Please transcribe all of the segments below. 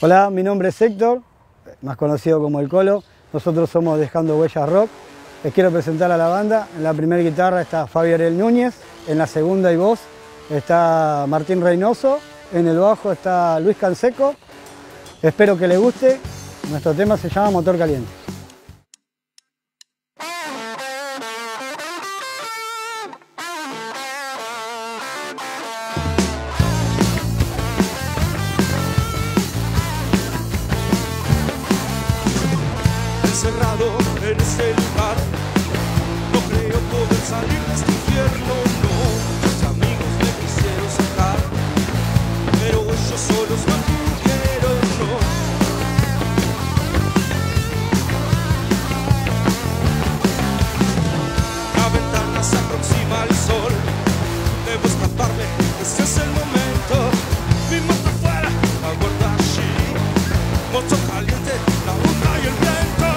Hola, mi nombre es Héctor, más conocido como El Colo. Nosotros somos Dejando Huellas Rock. Les quiero presentar a la banda. En la primera guitarra está Fabi Ariel Núñez, en la segunda y voz está Martín Reynoso, en el bajo está Luis Canseco. Espero que les guste. Nuestro tema se llama Motor Caliente. Encerrado en este lugar, no creo poder salir de este infierno, no. Mis amigos me quisieron sacar, pero ellos solos no pudieron, no. La ventana se aproxima al sol, debo escaparme, este es el momento. Mi moto afuera, aguarda allí, moto caliente, la boca y el viento.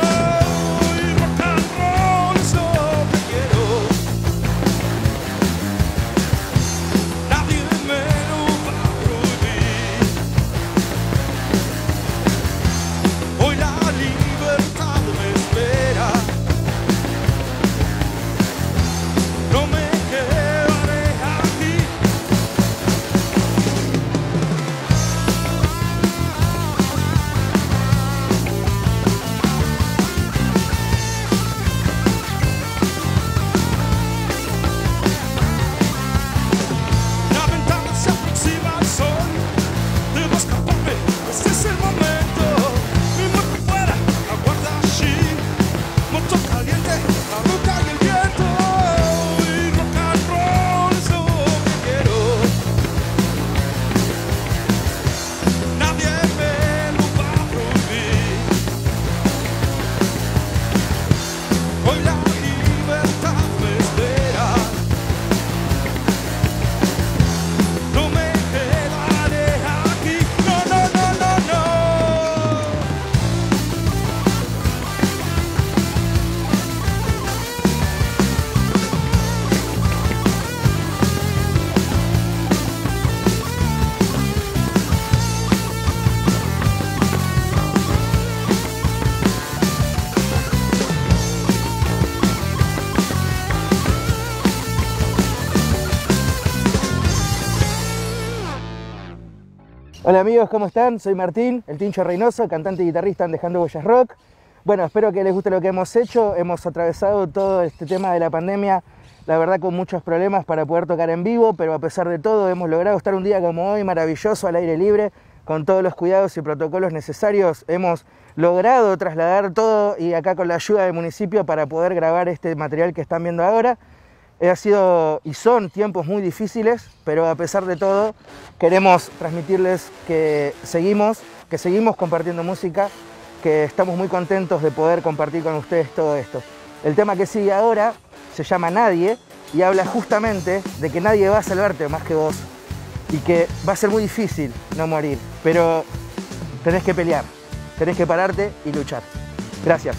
Hola amigos, ¿cómo están? Soy Martín, el Tincho Reynoso, cantante y guitarrista en Dejando Huellas Rock. Bueno, espero que les guste lo que hemos hecho. Hemos atravesado todo este tema de la pandemia, la verdad con muchos problemas para poder tocar en vivo, pero a pesar de todo hemos logrado estar un día como hoy maravilloso al aire libre, con todos los cuidados y protocolos necesarios. Hemos logrado trasladar todo y acá con la ayuda del municipio para poder grabar este material que están viendo ahora. Ha sido y son tiempos muy difíciles, pero a pesar de todo queremos transmitirles que seguimos compartiendo música, que estamos muy contentos de poder compartir con ustedes todo esto. El tema que sigue ahora se llama Nadie y habla justamente de que nadie va a salvarte más que vos y que va a ser muy difícil no morir, pero tenés que pelear, tenés que pararte y luchar. Gracias.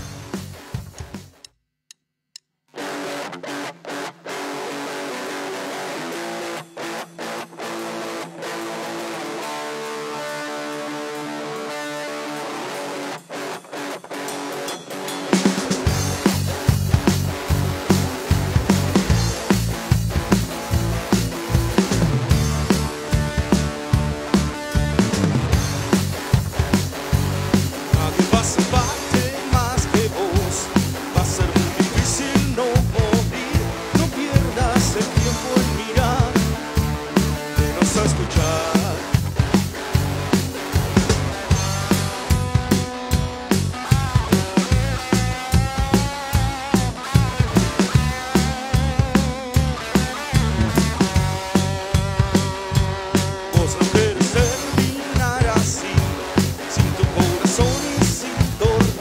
Vos no querés terminar así, sin tu corazón y sin dormir.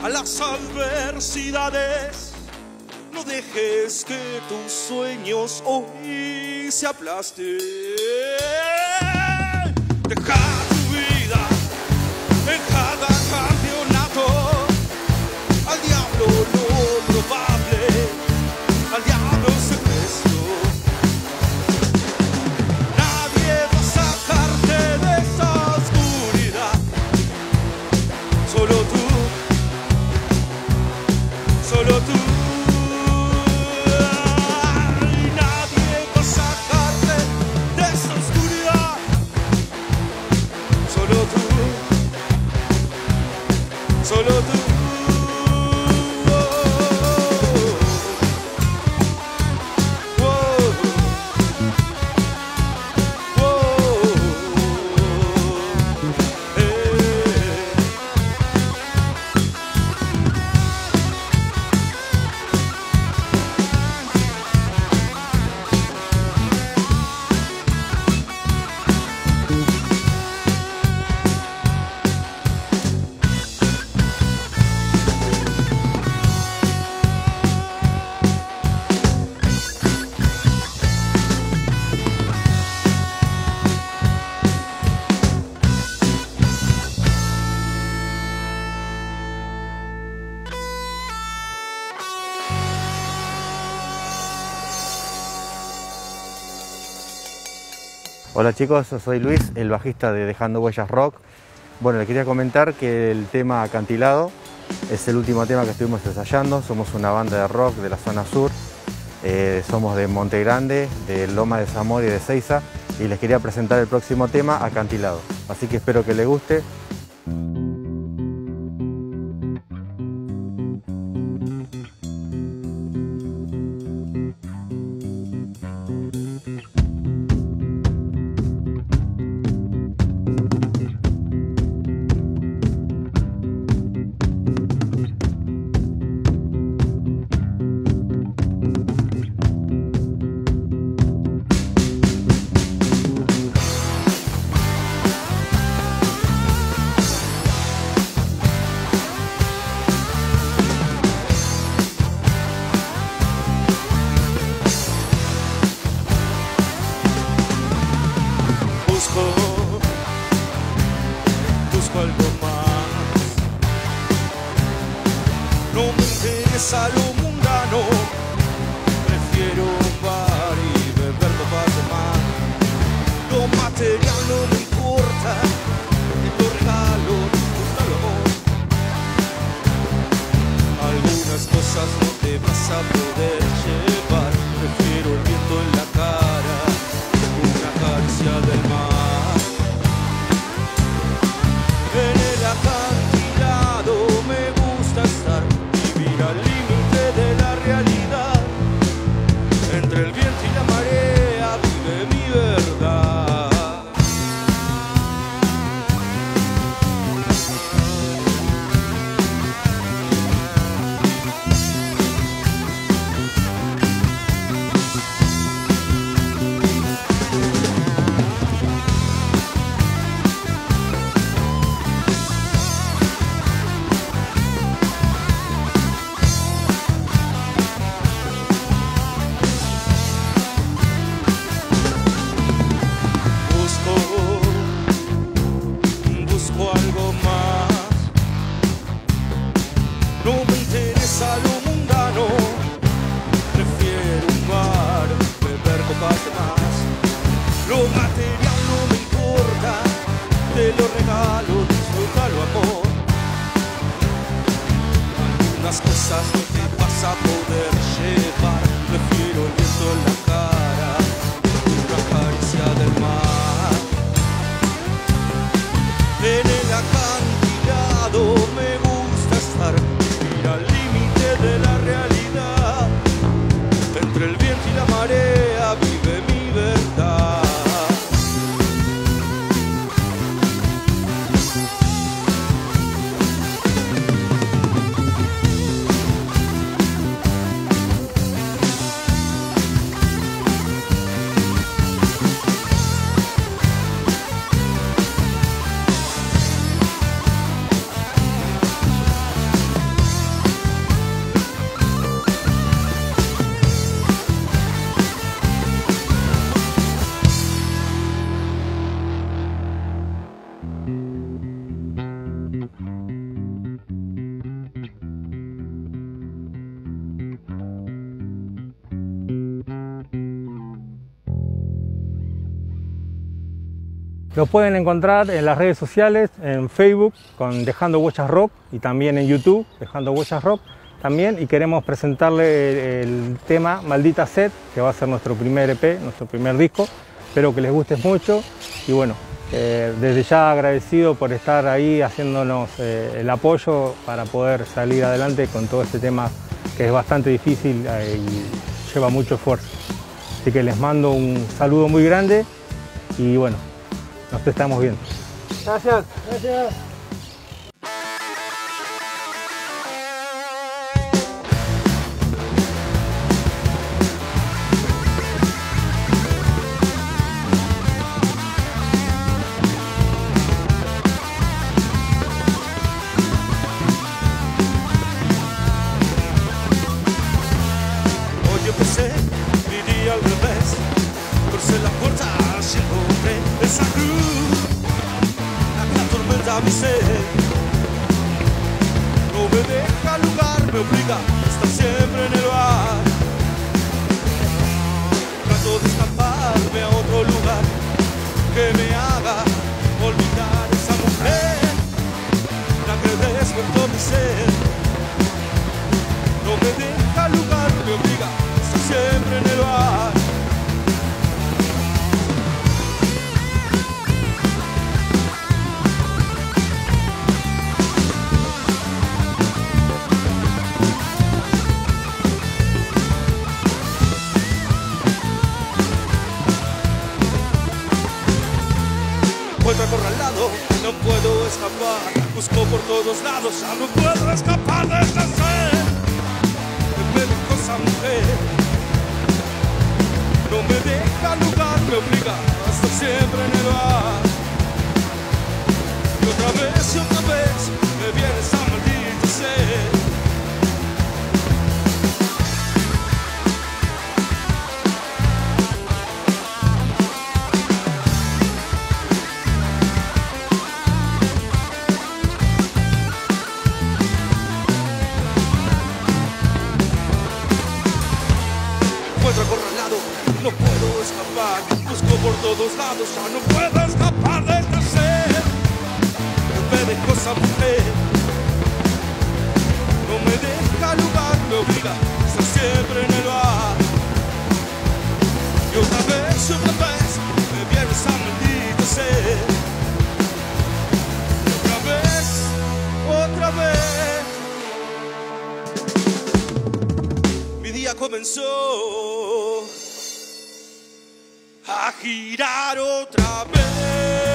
a las adversidades. No dejes que tus sueños hoy se aplasten. Deja tu vida en cada campeonato. Al diablo lo probable, al diablo secreto. Nadie va a sacarte de esa oscuridad. Solo tú, solo tú. Solo tú. Hola chicos, soy Luis, el bajista de Dejando Huellas Rock. Bueno, les quería comentar que el tema Acantilado es el último tema que estuvimos ensayando. Somos una banda de rock de la zona sur, somos de Monte Grande, de Loma de Zamora y de Seiza, y les quería presentar el próximo tema, Acantilado. Así que espero que les guste. Busco algo más. No me interesa lo mundano. Prefiero un bar y beber copas de más. Lo material no me importa. Te lo regalo, disfrútalo amor. Algunas cosas no te vas a poder llevar. Prefiero el viento en la cara, una caricia del mar. En el acantilado me gusta estar, vivir al límite Lo pueden encontrar en las redes sociales, en Facebook con Dejando Huellas Rock y también en YouTube, Dejando Huellas Rock también. Y queremos presentarle el tema Maldita Sed, que va a ser nuestro primer EP, nuestro primer disco. Espero que les guste mucho y bueno, desde ya agradecido por estar ahí haciéndonos el apoyo para poder salir adelante con todo este tema que es bastante difícil y lleva mucho esfuerzo. Así que les mando un saludo muy grande y bueno, nos estamos viendo. Gracias. Gracias. Hoy empecé mi día al revés, crucé la puerta y encontré esa cruz, la que atormenta mi ser. No me deja lugar, me obliga a estar siempre en el bar. Trato de escaparme a otro lugar que me haga olvidar esa mujer, la que despertó mi ser. No me deja lugar, me obliga a estar siempre en el bar. Encuentro acorralado, no puedo escapar. Busco por todos lados, ya no puedo escapar de esta sed. Me dijo esa mujer, no me deja lugar, me obliga a estar siempre en el bar. Y otra vez me viene esa maldita sed. Encuentro acorralado, no puedo escapar. Busco por todos lados, ya no puedo escapar de esta sed. Me dejó esa mujer, no me deja lugar, me obliga a estar siempre en el bar. Y otra vez me viene esa maldita sed. Otra vez mi día comenzó a girar otra vez.